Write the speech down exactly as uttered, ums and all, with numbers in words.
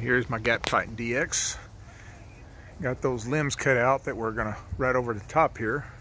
Here's my Gap Titan D X. Got those limbs cut out that we're gonna right over the top here.